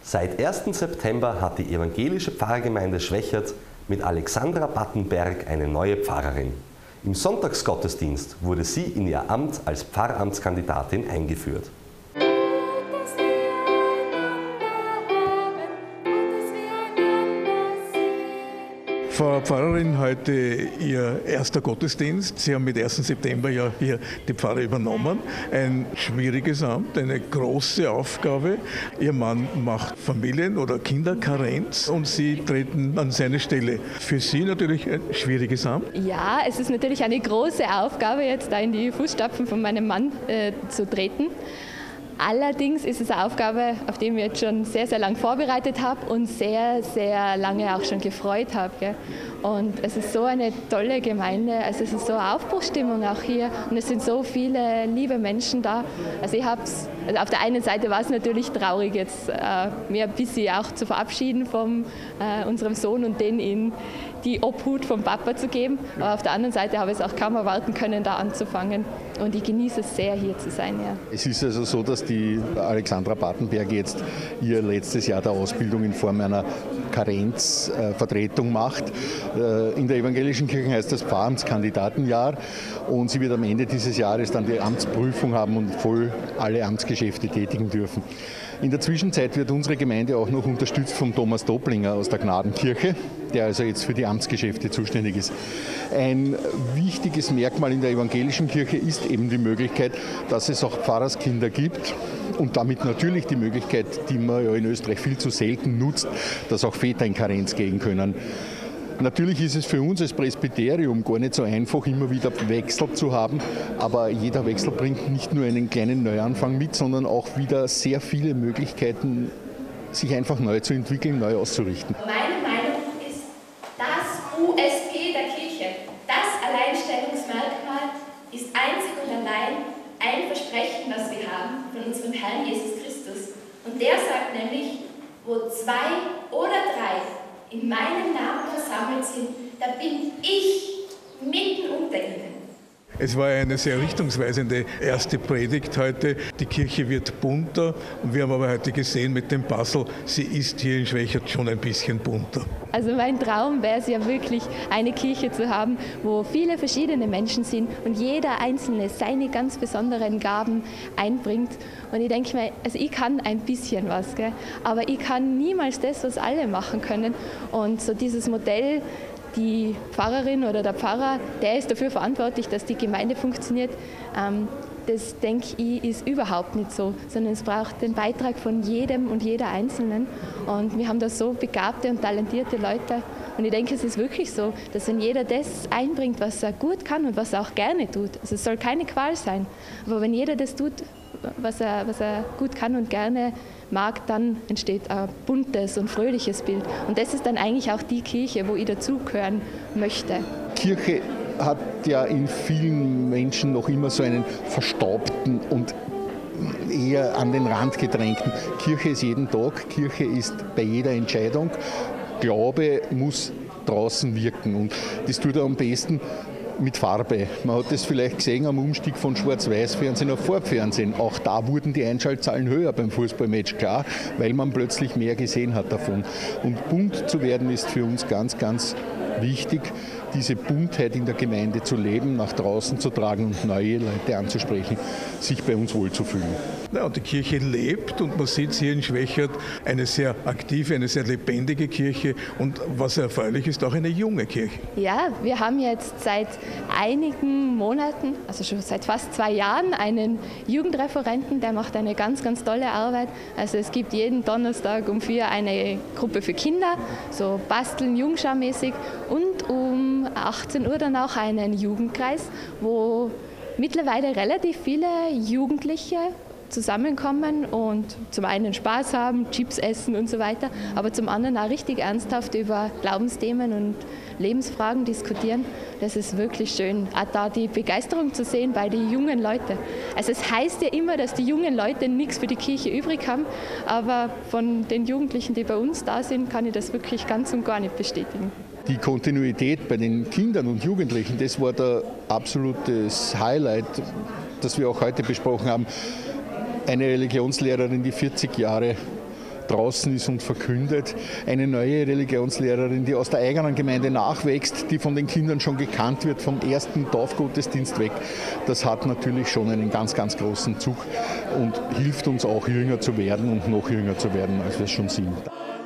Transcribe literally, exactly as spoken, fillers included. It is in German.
Seit ersten September hat die evangelische Pfarrgemeinde Schwechat mit Alexandra Battenberg eine neue Pfarrerin. Im Sonntagsgottesdienst wurde sie in ihr Amt als Pfarramtskandidatin eingeführt. Frau Pfarrerin, heute Ihr erster Gottesdienst. Sie haben mit ersten September ja hier die Pfarre übernommen. Ein schwieriges Amt, eine große Aufgabe. Ihr Mann macht Familien- oder Kinderkarenz und Sie treten an seine Stelle. Für Sie natürlich ein schwieriges Amt. Ja, es ist natürlich eine große Aufgabe, jetzt da in die Fußstapfen von meinem Mann äh, zu treten. Allerdings ist es eine Aufgabe, auf die ich mich jetzt schon sehr, sehr lange vorbereitet habe und sehr, sehr lange auch schon gefreut habe. Gell? Und es ist so eine tolle Gemeinde, also es ist so eine Aufbruchsstimmung auch hier und es sind so viele liebe Menschen da. Also ich hab's, also auf der einen Seite war es natürlich traurig, jetzt äh, mir ein bisschen auch zu verabschieden von äh, unserem Sohn und den in die Obhut vom Papa zu geben. Aber auf der anderen Seite habe ich es auch kaum erwarten können, da anzufangen. Und ich genieße es sehr, hier zu sein. Ja. Es ist also so, dass die Alexandra Battenberg jetzt ihr letztes Jahr der Ausbildung in Form einer Karenzvertretung macht. In der evangelischen Kirche heißt das Pfarramtskandidatenjahr und sie wird am Ende dieses Jahres dann die Amtsprüfung haben und voll alle Amtsgeschäfte tätigen dürfen. In der Zwischenzeit wird unsere Gemeinde auch noch unterstützt vom Thomas Doblinger aus der Gnadenkirche, der also jetzt für die Amtsgeschäfte zuständig ist. Ein wichtiges Merkmal in der evangelischen Kirche ist eben die Möglichkeit, dass es auch Pfarrerskinder gibt und damit natürlich die Möglichkeit, die man ja in Österreich viel zu selten nutzt, dass auch Väter in Karenz gehen können. Natürlich ist es für uns als Presbyterium gar nicht so einfach, immer wieder Wechsel zu haben, aber jeder Wechsel bringt nicht nur einen kleinen Neuanfang mit, sondern auch wieder sehr viele Möglichkeiten, sich einfach neu zu entwickeln, neu auszurichten. Meine Meinung ist, das U S P der Kirche, das Alleinstellungsmerkmal, ist einzig und allein ein Versprechen, das wir haben von unserem Herrn Jesus Christus. Und der sagt nämlich, wo zwei oder drei in meinem Namen versammelt sind, da bin ich mitten unter ihnen. Es war eine sehr richtungsweisende erste Predigt heute. Die Kirche wird bunter und wir haben aber heute gesehen mit dem Puzzle, sie ist hier in Schwechat schon ein bisschen bunter. Also mein Traum wäre es ja wirklich, eine Kirche zu haben, wo viele verschiedene Menschen sind und jeder Einzelne seine ganz besonderen Gaben einbringt. Und ich denke mir, also ich kann ein bisschen was, gell? Aber ich kann niemals das, was alle machen können. Und so dieses Modell, die Pfarrerin oder der Pfarrer, der ist dafür verantwortlich, dass die Gemeinde funktioniert. Ähm, das, denke ich, ist überhaupt nicht so, sondern es braucht den Beitrag von jedem und jeder Einzelnen. Und wir haben da so begabte und talentierte Leute. Und ich denke, es ist wirklich so, dass wenn jeder das einbringt, was er gut kann und was er auch gerne tut, also es soll keine Qual sein, aber wenn jeder das tut, was er, was er gut kann und gerne mag, dann entsteht ein buntes und fröhliches Bild. Und das ist dann eigentlich auch die Kirche, wo ich dazugehören möchte. Kirche hat ja in vielen Menschen noch immer so einen verstaubten und eher an den Rand gedrängten. Kirche ist jeden Tag, Kirche ist bei jeder Entscheidung. Glaube muss draußen wirken und das tut er am besten mit Farbe. Man hat das vielleicht gesehen am Umstieg von Schwarz-Weiß-Fernsehen auf Farbfernsehen. Auch da wurden die Einschaltzahlen höher beim Fußballmatch, klar, weil man plötzlich mehr gesehen hat davon. Und bunt zu werden ist für uns ganz, ganz wichtig, diese Buntheit in der Gemeinde zu leben, nach draußen zu tragen und neue Leute anzusprechen, sich bei uns wohlzufühlen. Ja, und die Kirche lebt und man sieht hier in Schwechat eine sehr aktive, eine sehr lebendige Kirche und was erfreulich ist, auch eine junge Kirche. Ja, wir haben jetzt seit einigen Monaten, also schon seit fast zwei Jahren, einen Jugendreferenten, der macht eine ganz, ganz tolle Arbeit. Also es gibt jeden Donnerstag um vier eine Gruppe für Kinder, so basteln, Jungschau-mäßig, und um achtzehn Uhr dann auch einen Jugendkreis, wo mittlerweile relativ viele Jugendliche zusammenkommen und zum einen Spaß haben, Chips essen und so weiter, aber zum anderen auch richtig ernsthaft über Glaubensthemen und Lebensfragen diskutieren. Das ist wirklich schön, auch da die Begeisterung zu sehen bei den jungen Leuten. Also es heißt ja immer, dass die jungen Leute nichts für die Kirche übrig haben, aber von den Jugendlichen, die bei uns da sind, kann ich das wirklich ganz und gar nicht bestätigen. Die Kontinuität bei den Kindern und Jugendlichen, das war der absolutes Highlight, das wir auch heute besprochen haben. Eine Religionslehrerin, die vierzig Jahre draußen ist und verkündet. Eine neue Religionslehrerin, die aus der eigenen Gemeinde nachwächst, die von den Kindern schon gekannt wird, vom ersten Taufgottesdienst weg. Das hat natürlich schon einen ganz, ganz großen Zug und hilft uns auch, jünger zu werden und noch jünger zu werden, als wir es schon sind.